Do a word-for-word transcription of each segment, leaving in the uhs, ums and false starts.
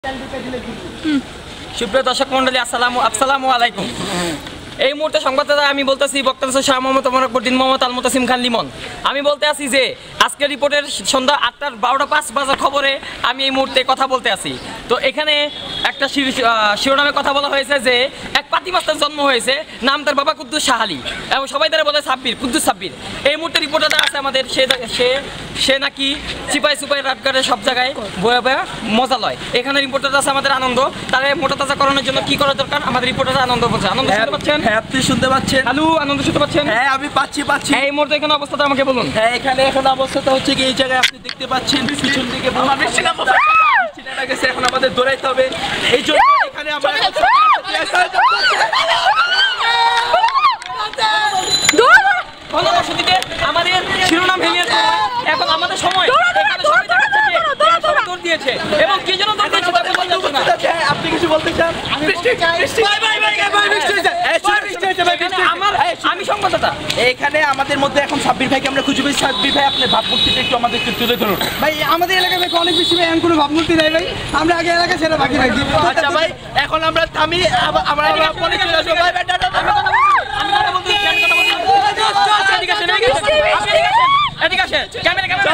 সুপ্রিয় দর্শক মন্ডলী, আসসালামু আসসালামু আলাইকুম। এই মুহূর্তে সংবাদদাতা আমি বলতেছি বক্তা শাহ মোহাম্মদ মোহাম্মদ মোহাম্মদ আল মুতাসিম খান লিমন। আমি বলতে আছি যে আজকের রিপোর্টের সন্ধ্যা আটটার বারোটা পাঁচ বাজার খবরে আমি এই মুহূর্তে কথা বলতে আছি। তো এখানে একটা শিরোনামে কথা বলা হয়েছে যে এক পাতি মাস্টার জন্ম হয়েছে, নাম তার বাবা কুদ্দুস শাহ আলী, এবং সবাই তারা বলে সাব্বির, কুদ্দুস সাব্বির। এই মুহূর্তে রিপোর্টারটা আছে আমাদের, সে সে সে নাকি চিপাই সুপাই রাটগারে সব জায়গায় বয়ে বয়ে মজা লয়। এখানে রিপোর্টার আছে আমাদের আনন্দ, তারা মোটা তাজা করানোর জন্য কি করা দরকার আমাদের রিপোর্টার আনন্দ বলছে। আনন্দ শুনতে পাচ্ছেন? হ্যাঁ, আপনি শুনতে পাচ্ছেন? হ্যালো, আনন্দ শুনতে পাচ্ছেন? হ্যাঁ, আমি পাচ্ছি পাচ্ছি। এই মুহূর্তে এখানে অবস্থাটা আমাকে বলুন। হ্যাঁ, এখানে এখন অবস্থাটা হচ্ছে কি, এই জায়গায় আপনি দেখতে পাচ্ছেন পিছন দিকে বৃষ্টিটা গেছে, এখন আমাদের দৌড়াইতে হবে। এই জন্য এখানে আমরা ঘনবসতিতে আমাদের শিরোনাম ভেঙে এখন আমাদের সময় এখানে সবাই দেখাচ্ছে যে সবাই দৌড় দিয়েছে, এবং কি যেন দৌড় দিয়েছে তাকে বলতে হচ্ছে না। আপনি কিছু বলতে চান? আমি সংবাদদাতা। এখানে আমাদের মধ্যে এখন সাব্বির ভাইকে আমরা খুঁজে পেয়েছি। সাব্বির ভাই, আপনার ভাবমূর্তিটা একটু আমাদেরকে তুলে ধরুন। ভাই, আমাদের এলাকায় ভাই অনেক বেশি ভাই, এমন কোনো ভাবমূর্তি নাই ভাই। আমরা আগে এলাকা ছেড়ে বাকি ভাই। আচ্ছা ভাই, এখন আমরা থামি, আমরা পরে চলে আসবো। ভাই ভাই, টাটা। আমি কথা বলছি, আমি কথা বলছি, আমি কথা বলছি। এদিকে আসেন, এদিকে আসেন, আপনি এদিকে আসেন, এদিকে আসেন। ক্যামেরা ক্যামেরা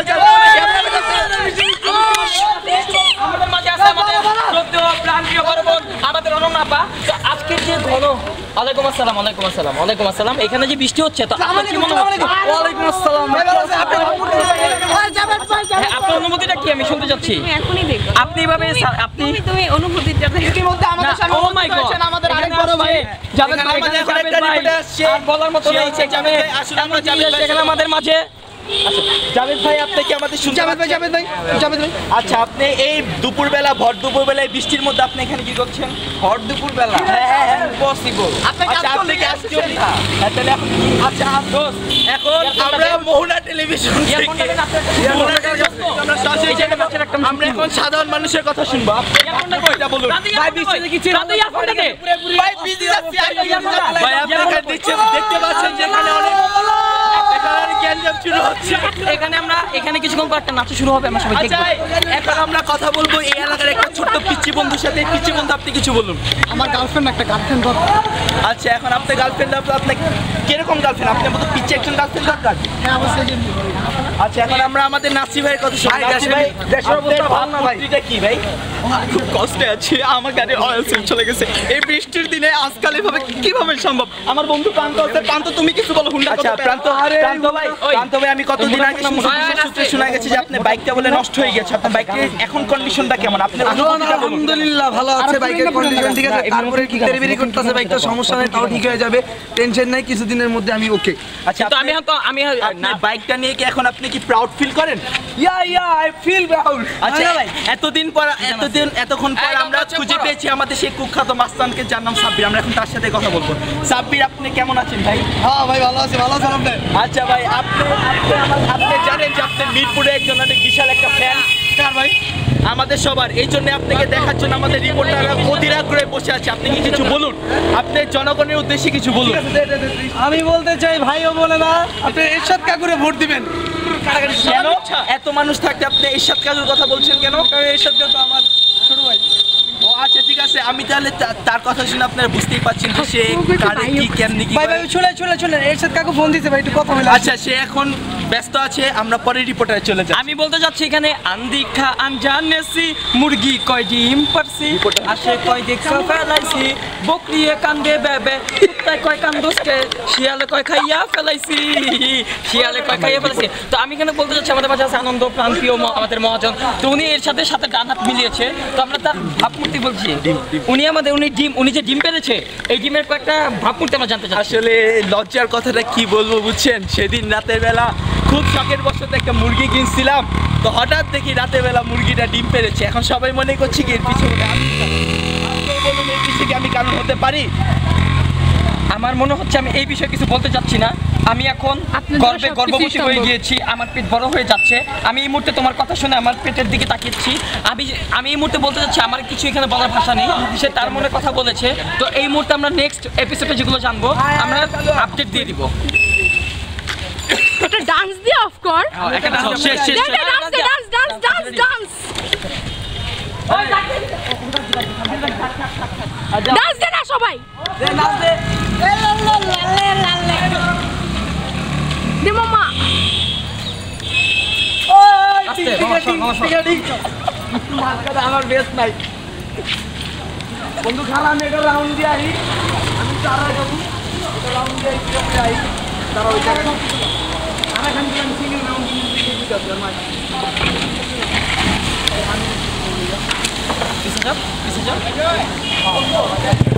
আমাদের মাঝে আছে আমাদের শ্রদ্ধেয় প্রাণপ্রিয় বড় বোন আমাদের অনন্যা আপা। তো আজকের যে ঘন ওয়ালাইকুম আসসালাম ওয়ালাইকুম আসসালাম ওয়ালাইকুম আসসালাম এখানে যে বৃষ্টি হচ্ছে, তো আপনার কি মনে হয়? ওয়ালাইকুম আসসালাম। আপনার অনুভূতিটা কি আমি শুনতে চাচ্ছি। এখনই দেখো আপনি এভাবে আপনি তুমি তুমি অনুভূতিটা ইতিমধ্যে আমাদের সামনে ও মাই গড, আমাদের আরেক বড় ভাই জাভেদ ভাই, আমাদের এখন একটা জাভেদ ভাই, রিপোর্টার আসছে। আর বলার মতো সে নেই। হচ্ছে জাভেদ ভাই, আসলে আমরা জাভেদ ভাই এখানে আমাদের মাঝে। আচ্ছা, জাভেদ ভাই, আপনি কি আমাদের শুনতে জাভেদ ভাই, পাচ্ছেন? জাভেদ ভাই, জাভেদ ভাই। আচ্ছা, আপনি এই দুপুরবেলা, ভর দুপুরবেলায় বৃষ্টির মধ্যে আপনি এখানে কি করছেন? ভর দুপুর বেলা হ্যাঁ হ্যাঁ হ্যাঁ, পসিবল। আপনি কাজ আচ্ছা, আপনি করলে কি আসছেন? আসছেন? হ্যাঁ, তাহলে এখন কি- আচ্ছা, দোস্ত, এখন আমরা মোহনা টেলিভিশন থেকে আমরা সরাসরি জায়গায় আমরা এখন সাধারণ মানুষের কথা শুনবো। আপনি কয়টা বলুন? ভাই বৃষ্টিতে কি ছিল? ভাই বিজি যাচ্ছে। ভাই, আপনি এখানে দেখছেন, দেখতে পাচ্ছেন যে এখানে অনেক এখানে অনেক গ্যাঞ্জাম শুরু হচ্ছে। এখানে আমরা এখানে কিছুক্ষণ পর একটা নাচ শুরু হবে, আমরা সবাই আচ্ছা, দেখব। এখন আমরা কথা বলবো এই এলাকার একটা ছোট্ট পিচ্চি বন্ধুর সাথে। পিচ্চি বন্ধু, আপনি কিছু বলুন। আমার গার্লফ্রেন্ড একটা গার্লফ্রেন্ড দরকার। আচ্ছা, এখন আপনার গার্লফ্রেন্ড, আপনার কিরকম গার্লফ্রেন্ড? আপনার মতো পিচ্চি একজন গার্লফ্রেন্ড দরকার? হ্যাঁ, অবশ্যই। আচ্ছা, এখন আমরা আমাদের নাসি ভাইয়ের কথা শুনবো। নাসি ভাই, দেশের অবস্থা ভালো না ভাই। ভাবমূর্তিটা কি ভাই? খুব কষ্টে আছি, আমার গাড়ি অয়েল সিল চলে গেছে। এই বৃষ্টির দিনে আজকাল এভাবে কিভাবে সম্ভব? আমার বন্ধু প্রান্ত আছে, প্রান্ত তুমি কিছু বলো। হুন্ডা আচ্ছা, প্রান্ত প্রান্ত ভাই, প্রান্ত ভাই, আমি কতদিন আগে শুনছি, সূত্রে শোনা গেছে যে আপনার বাইকটা বলে নষ্ট হয়ে গেছে। আপনার বাইকের এখন কন্ডিশনটা কেমন? আপনার অনুভূতিটা বলুন। আলহামদুলিল্লাহ ভালো আছে, বাইকের কন্ডিশন ঠিক আছে। তারপরে কি তেরিবেরি করতেছে, বাইকটা সমস্যা নাই, তাও ঠিক হয়ে যাবে, টেনশন নাই, কিছুদিনের মধ্যে আমি ওকে। আচ্ছা, তো আমি হয়তো আমি আপনার বাইকটা নিয়ে কি এখন আপনি কি প্রাউড ফিল করেন? Yeah yeah I feel proud. আচ্ছা, এতদিন পর এতদিন এতক্ষণ পর আমরা খুঁজে পেয়েছি আমাদের সেই কুখ্যাত মাস্তানকে, যার নাম সাব্বির। আমরা এখন তার সাথে কথা বলবো। সাব্বির, আপনি কেমন আছেন ভাই? হ্যাঁ ভাই, ভালো আছে, ভালো আছেন আপনি? আচ্ছা ভাই, আপনি আপনি আমার- আপনি জানেন যে আপনি মিরপুরে একজন অনেক বিশাল একটা ফ্যান। কার ভাই? আমাদের সবার। এই জন্য আপনাকে দেখার জন্য আমাদের রিপোর্টাররা অধীর আগ্রহে বসে আছে। আপনি কি কিছু বলুন, আপনি জনগণের উদ্দেশ্যে কিছু বলুন। আমি বলতে চাই ভাই ও বলে না, আপনি এরশাদ কাকুরে ভোট দিবেন। কেন এত মানুষ থাকতে আপনি এরশাদ কাকুর কথা বলছেন কেন? কারণ এরশাদ কাকু আমার ছোট ভাই। ও আচ্ছা, ঠিক আছে, আমি তাহলে তা- তার কথা শুনে আপনারা বুঝতেই পারছেন যে সে কারে কি কেমনি কি ভাই করে। ভাই চলে চলে চলে এরশাদ কাকু ফোন দিতে ভাই, একটু কথা বলে। আচ্ছা, সে এখন ব্যস্ত আছে, আমরা পরে রিপোর্টারে চলে যাই। আমি বলতে যাচ্ছি এখানে আন্দিখা আনজানেছি মুরগি কয় ডিম পারছি আসে কয় দেখছ ফেলাইছি বকরিয়ে কান্দে বেবে কুত্তায় কয় কান্দোসকে শিয়ালে কয় খাইয়া ফেলাইছি শিয়ালে কয় খাইয়া ফেলাইছি। তো আমি এখানে বলতে যাচ্ছি আমাদের মাঝে আছে আনন্দ প্রান্তীয় আমাদের মহাজন। তো উনি এর সাথে সাথে ডান হাত মিলিয়েছে, তো আমরা তার ভাবমূর্তি বলছি। উনি আমাদের উনি ডিম উনি যে ডিম পেরেছে, এই ডিমের কয়েকটা ভাবমূর্তি আমরা জানতে চাচ্ছি। আসলে লজ্জার কথাটা কি বলবো বুঝছেন, সেদিন রাতের বেলা খুব শখের বশত একটা মুরগি কিনছিলাম, তো হঠাৎ দেখি রাতের বেলা মুরগিটা ডিম পেরেছে। এখন সবাই মনে করছে কি এর পিছনে আমি আপনি বলুন, এর পিছনে কি আমি কারণ হতে পারি? আমার মনে হচ্ছে আমি এই বিষয়ে কিছু বলতে চাচ্ছি না। আমি এখন আপনার গর্বে সবকিছুই গর্ভবতী হয়ে সম্ভব। গিয়েছি, আমার পেট বড় হয়ে যাচ্ছে। আমি এই মুহূর্তে তোমার কথা শুনে আমার পেটের দিকে তাকিয়েছি। আমি আমি এই মুহূর্তে বলতে চাচ্ছি আমার কিছু এখানে বলার ভাষা নেই, সে তার মনে কথা বলেছে। তো এই মুহূর্তে আমরা নেক্সট এপিসোডে যেগুলো জানবো আমরা আপডেট দিয়ে দিব। একটা ডান্স দিয়ে অফ কর। একটা dance- শেষ, শেষ, dance dance dance dance dance নাচ দে না সবাই দে নাচ দে দে মামা আস্তে, মামা, সর, মামা, সর। মাঝখানে আমার বেশ নাই বন্ধু খালা আমি একটা রাউন্ড দিয়ে আহি আমি চারা যাবো একটা রাউন্ড দিয়ে আহি আহি তারা ওই জায়গায় আর এখান থেকে আমি সিঙ্গেল রাউন্ড দিয়ে দিতে হবে আমার পিছে যাও, পিছে যাও।